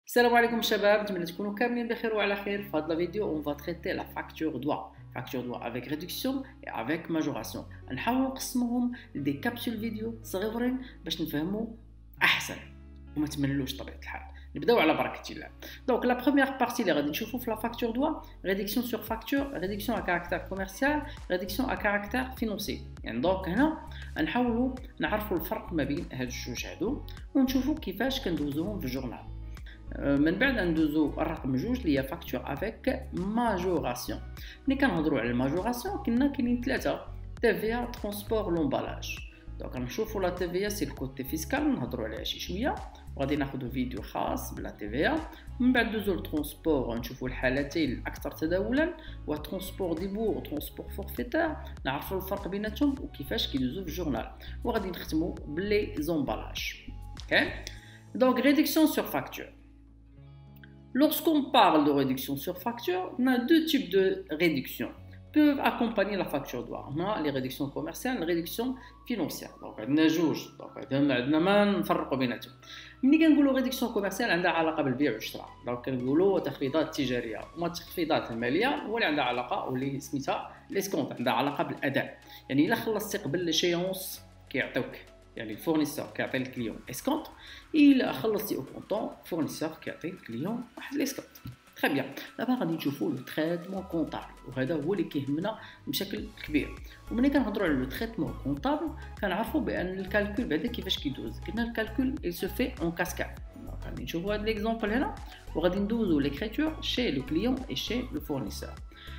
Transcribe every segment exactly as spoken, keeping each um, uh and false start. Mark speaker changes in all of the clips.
Speaker 1: السلام عليكم شباب، نتمنى تكونوا كاملين بخير وعلى خير. في هذا الفيديو on va traiter la facture d'O A facture d'O A avec réduction et avec majoration. نحاول نقسمهم لدي كابسول فيديو صغيرين باش نفهموا احسن وما تملوش طبيعه الحال. نبداو على بركه الله. دونك لا بروميير بارتي اللي غادي نشوفوا في لا فاكتور دو A réduction sur facture, réduction à caractère commercial, réduction à caractère financier. يعني دونك هنا نحاولوا نعرفوا الفرق ما بين هاد الجوج هادو ونشوفوا كيفاش كندوزوهم في الجورنال. من بعد ندوزو الرقم جوج اللي هي فاكتور افيك ماجوراسيون. ملي كنهضروا على الماجوراسيون كنا كاينين ثلاثه: تي في ا، ترونسبور، لومبالاج. دونك غنشوفوا لا تي في ا سي الكوتي فيسكال، نهضروا عليها شي شويه وغادي ناخذوا فيديو خاص بلا تي في ا. من بعد ندوزو للترونسبور ونشوفوا الحالتين الاكثر تداولا، وترونسبور ديبور وترونسبور فورفيتير، نعرفوا الفرق بيناتهم وكيفاش كيدوزو في الجورنال، وغادي نختموا بلي زومبالاج. اوكي دونك ريدكسيون سور فاكتور. Lorsqu'on parle de réduction sur facture, on a deux types de réductions peuvent accompagner la facture d'O A. On a les réductions commerciales et les réductions financières. Donc, on a جوج. Donc, عندنا ما نفرقوا بيناتهم. ملي كنقولوا réduction commerciale عندها علاقة بالبيع والشراء. Donc, كنقولوا تخفيضات تجارية وما التخفيضات المالية واللي عندها علاقة واللي سميتها ليسكونت عندها علاقة بالأداء. يعني إلا خلصتي قبل ليشيونس كيعطيوك، يعني الفورنيسور كيعطي الكليون اسكونت، إلا خلصتي او كونطون فورنيسور كيعطي الكليون واحد ليسكونت. تري بيان. دابا غادي نشوفوا لو تريتمون كونطابل، وهذا هو اللي كيهمنا بشكل كبير. وملي كنهضروا على لو تريتمون كونطابل كنعرفوا بان الكالكول بعدا كيفاش كيدوز. قلنا الكالكول il se fait en cascade. غادي نشوفوا هذا ليكزامبل هنا وغادي ندوزوا ليكريتور شي لو كليون اي شي لو فورنيسور.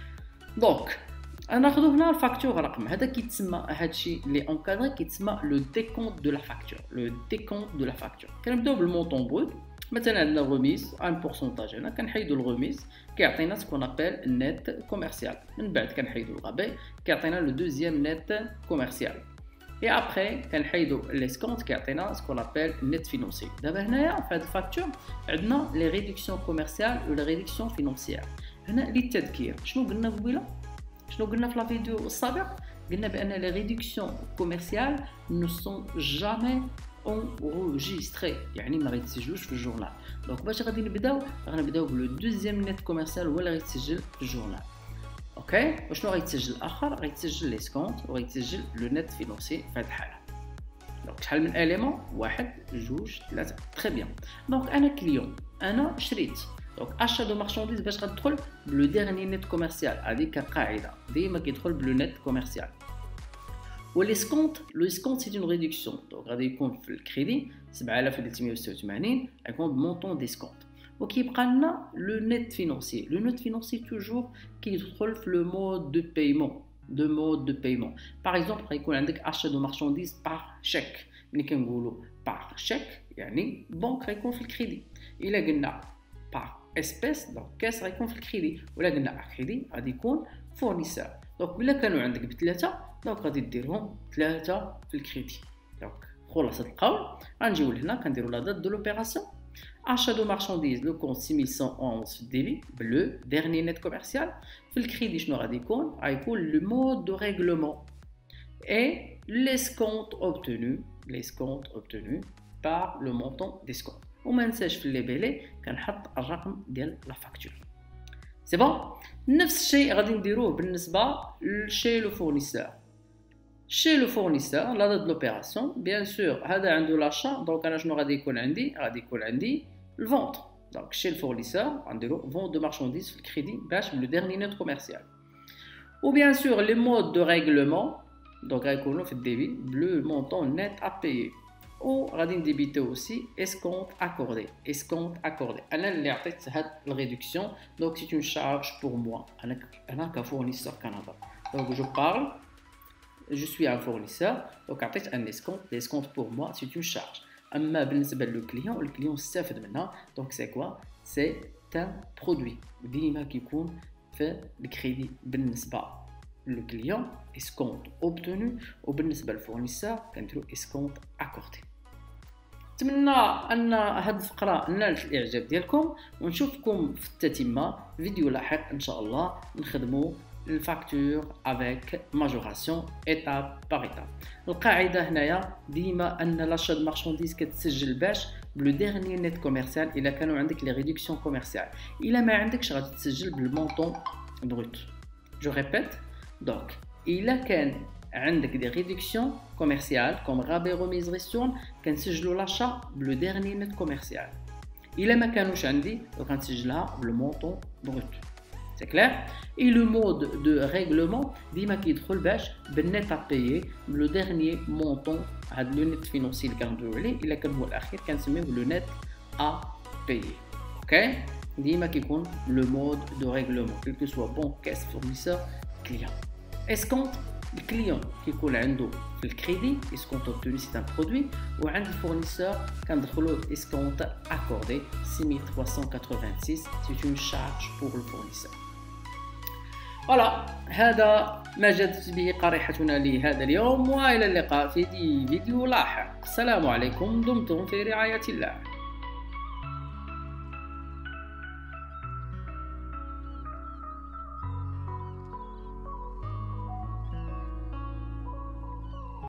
Speaker 1: دونك ناخذ هنا الفاكتور رقم، هذا كيتسمى هادشي اللي اونكادري كيتسمى لو ديكونت دو لا فاكتور. لو ديكونت دو لا فاكتور كنبداو بالمونطون بروت. مثلا عندنا الريميز ان بورسونتاج، هنا كنحيدوا الريميز كيعطينا سكون ابل النيت كوميرسيال. من بعد كنحيدوا الغابي كيعطينا لو دوزيام نيت كوميرسيال. اي ابري كنحيدوا ليسكونت كيعطينا سكون ابل النيت فينونسي. دابا هنايا في هاد الفاكتور عندنا لي ريدكسيون كوميرسيال و لي ريدكسيون فينونسيير. هنا للتذكير شنو قلنا قبيله؟ شنو قلنا في لا فيديو السابق؟ قلنا بان لي ريدكسيون كوميرسيال نو سون جامي enregistré، يعني ما غيتسجلوش في الجورنال. دونك باش غادي نبداو غنبداو بلو دوزيام نيت كوميرسيال هو اللي غيتسجل في الجورنال. اوكي وشنو غيتسجل الاخر؟ غيتسجل ليسكونت وغيتسجل لو نيت فينونسي في هذه الحاله. دونك شحال من اليمون؟ واحد جوج ثلاثه. تري بيان. دونك انا كليون، انا شريت. دونك اشا دو مارشانديز باش غتدخل بلو ديرني نيت كوميرسيال، هذه كقاعده ديما كيدخل بلو نيت كوميرسيال. والاسكونت، لو اسكونت سي اون ريدكسيون. دونك غادي يكون في الكريدي سبعة آلاف وثلاثمائة وستة وثمانين غيكون بمونطون ديسكونت، وكيبقى لنا لو نيت فينونسي. لو نيت فينونسي توجور كيدخل في لو مود دو بايمون. دو مود دو بايمون باغ اكزومبل غيكون عندك اشا دو مارشانديز باغ شيك. ملي كنقولوا باغ شيك يعني بنك غيكون في الكريدي. الا قلنا باغ اسبيس دونك كاس غيكون في الكريدي، ولا قلنا كريدي غادي يكون فورنيسور. دونك بلا كانوا عندك بثلاثه دونك غادي ديرهم ثلاثه في الكريدي. دونك خلاصه القول غنجيو لهنا كنديروا لا دات دو لوبيراسيون. achat de marchandises le compte six mille cent onze في الديبي bleu dernier net commercial. في الكريدي شنو غادي يكون؟ غيكون le mode de règlement et l'escompte obtenu l'escompte obtenu par le montant d'escompte. وما ننساش في الليبيلي كنحط الرقم ديال لا فاكتور. سي بون. نفس الشيء غادي نديروه بالنسبه لشي لو فورنيسور. شي لو فورنيسور لا دات لوبيراسيون بيان سور هذا عنده لاشا. دونك انا شنو غادي يكون عندي؟ غادي يكون عندي الفونت. دونك شي الفورنيسور غنديرو فونت دو مارشانديز في الكريدي باش بلو ديرني نوت كوميرسيال. و بيان سور لي مود دو ريغلومون دونك غيكونوا في الديبي بلو مونطون نيت ا بايي. و غادي نديبيتو اوسي اسكونت اكوردي. اسكونت اكوردي انا اللي عطيت هاد الريدكسيون. دونك سي اون شارج بور موا. انا انا كفورنيسور كنهضر. دونك جو بارل je suis un fournisseur donc عطيت ان اسكونت. l'escompte pour moi c'est une charge. اما بالنسبه للكليون الكليون استفد منها. دونك سي كوا؟ سي ان برودوي. ديما كيكون في الكريدي بالنسبه للكليون اسكونت اوبتونو، وبالنسبه للفورنيسور كنديرو اسكونت اكوردي. نتمنى ان هذه الفقره نالت الاعجاب ديالكم، ونشوفكم في التتمه فيديو لاحق ان شاء الله نخدموا une facture avec majoration étape par étape. القاعده هنايا ديما ان لاشا د مارشانديز كتسجل باش بلو ديرني نت كوميرسيال الا كانوا عندك لي ريدكسيون كوميرسيال. الا ما عندكش غادي تسجل بالمونطون بروت. جو ريبيت دونك الا كان عندك دي ريدكسيون كوميرسيال كوم رابي روميز ريستورن كنسجلوا لاشا بلو ديرني نت كوميرسيال. الا ما كانوش عندي غنسجلها بالمونطون بروت. C'est clair? Et le mode de règlement, ديما كيدخل باش بالنت à payer le dernier montant هاد لو نت فينونسي اللي كندويو عليه الا كان هو الاخير كنسميوه لو نت à payer. اوكي ديما كيكون لو مود دو ريغلومون كل كو سوا بون كاس فورنيسور كليون. اسكونت الكليون كيكون عنده في الكريدي اسكونت اوبتوني سي ان برودوي وعند الفورنيسور كندخلو اسكونت اكوردي six mille trois cent quatre-vingt-six سي اون شارج بور الفورنيسور. فوالا هذا ما جدت به قريحتنا لهذا اليوم، والى اللقاء في فيديو لاحق. السلام عليكم، دمتم في رعاية الله.